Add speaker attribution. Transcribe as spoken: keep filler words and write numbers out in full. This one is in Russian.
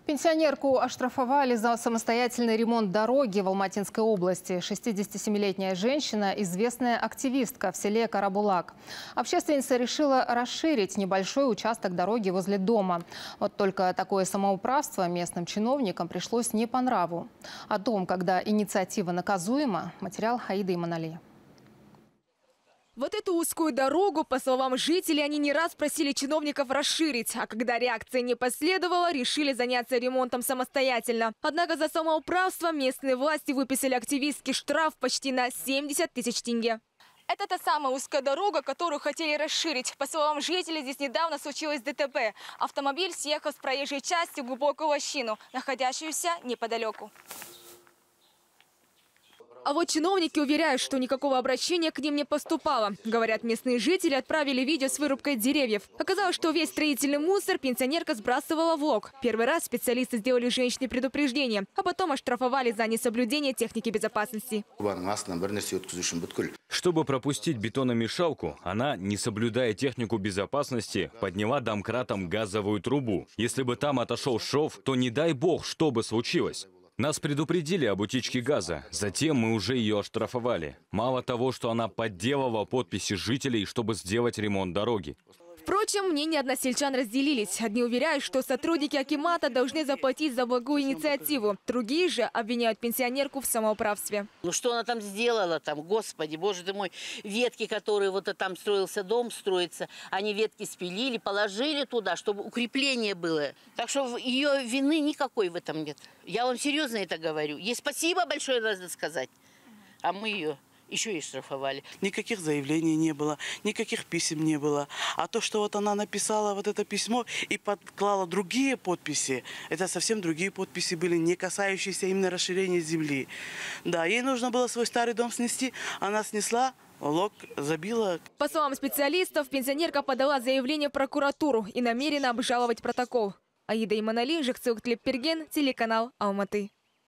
Speaker 1: Пенсионерку оштрафовали за самостоятельный ремонт дороги в Алматинской области. шестидесятисемилетняя женщина – известная активистка в селе Карабулак. Общественница решила расширить небольшой участок дороги возле дома. Вот только такое самоуправство местным чиновникам пришлось не по нраву. О том, когда инициатива наказуема, материал Аиды Иманали.
Speaker 2: Вот эту узкую дорогу, по словам жителей, они не раз просили чиновников расширить. А когда реакция не последовала, решили заняться ремонтом самостоятельно. Однако за самоуправство местные власти выписали активистке штраф почти на семьдесят тысяч тенге. Это та самая узкая дорога, которую хотели расширить. По словам жителей, здесь недавно случилось ДТП. Автомобиль съехал с проезжей части в глубокую лощину, находящуюся неподалеку. А вот чиновники уверяют, что никакого обращения к ним не поступало. Говорят, местные жители отправили видео с вырубкой деревьев. Оказалось, что весь строительный мусор пенсионерка сбрасывала в лог. Первый раз специалисты сделали женщине предупреждение, а потом оштрафовали за несоблюдение техники безопасности.
Speaker 3: Чтобы пропустить бетономешалку, она, не соблюдая технику безопасности, подняла домкратом газовую трубу. Если бы там отошел шов, то не дай бог, что бы случилось. Нас предупредили об утечке газа, затем мы уже ее оштрафовали. Мало того, что она подделала подписи жителей, чтобы сделать ремонт дороги.
Speaker 2: Впрочем, мнения односельчан разделились. Одни уверяют, что сотрудники акимата должны заплатить за благую инициативу. Другие же обвиняют пенсионерку в самоуправстве.
Speaker 4: Ну что она там сделала там, господи, боже ты мой, ветки, которые вот там строился дом, строится, они ветки спилили, положили туда, чтобы укрепление было. Так что ее вины никакой в этом нет. Я вам серьезно это говорю. Ей спасибо большое надо сказать, а мы ее еще и штрафовали.
Speaker 5: Никаких заявлений не было, никаких писем не было. А то, что вот она написала вот это письмо и подклала другие подписи, это совсем другие подписи были, не касающиеся именно расширения земли. Да, ей нужно было свой старый дом снести, она снесла, лог забила.
Speaker 2: По словам специалистов, пенсионерка подала заявление в прокуратуру и намерена обжаловать протокол. Аида Иманали, Жаксылык Тлепперген, телеканал Алматы.